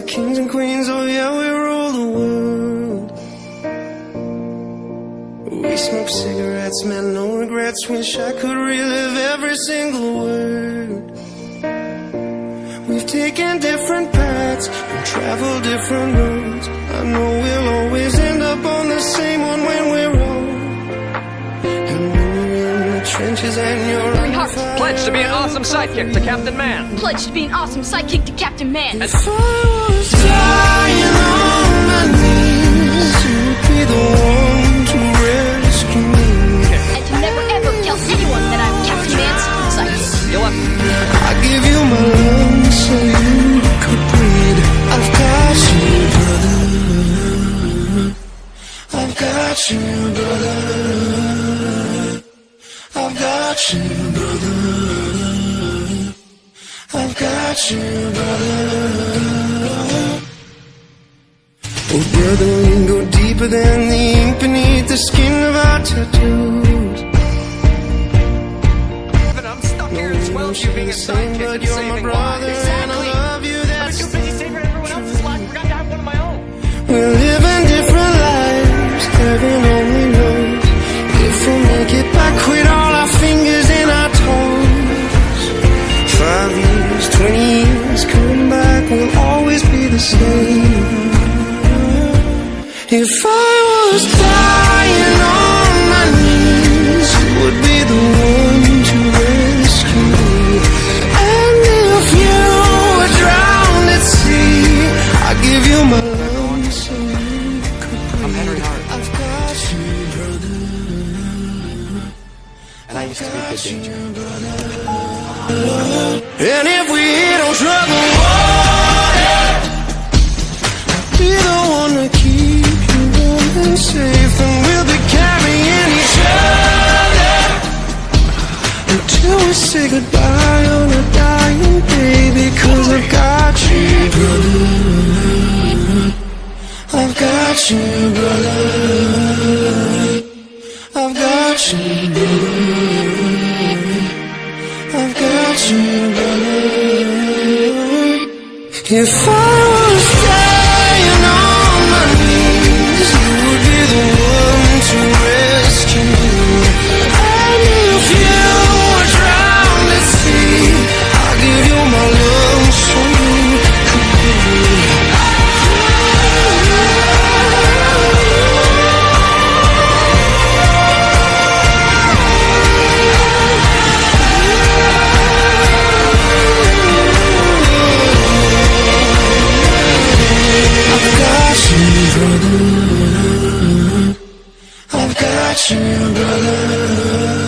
kings and queens, oh yeah, we rule the world. We smoke cigarettes, man, no regrets. Wish I could relive every single word. We've taken different paths and traveled different roads. I know we'll always end up on the same one when we're old. And when you're in the trenches and you're Pledge to be an awesome sidekick to Captain Man. Pledge to be an awesome sidekick to Captain Man. If I was dying on my knees, you'd be the one to rescue me. And to never ever tell anyone that I'm Captain Man's sidekick. You'll have I give you my lungs so you could breathe. I've got you, brother. I've got you, brother. I've got you, brother. I've got you, brother. Oh, brother, we can go deeper than the ink beneath the skin of our tattoos. I'm stuck here in 12 you being a sidekick and saving lives. Exactly. I love you, that's I've been too busy saving everyone else's life. I forgot to have one of my own. we're living different lives, heaven only knows if we'll make it back with all our fingers and our toes. 5 years, 20 years, coming back will always be the same. If I was dying on my knees, you would be the one to rescue me. And if you were drowned at sea, I'd give you my lungs so you could breathe. I'm Henry Hart. I've got you, brother. And I used to be Good Danger. And if we hit on trouble water, I'll be the one to keep you warm and safe. And we'll be carrying each other until we say goodbye on a dying day. Because I've got you, brother. I've got you, brother. I've got you, brother. I've got you, brother. If I was dying on my knees, you would be the one to rescue me. And if you were drowned at sea, I'll give you my lungs so you could breathe. I've got you, brother.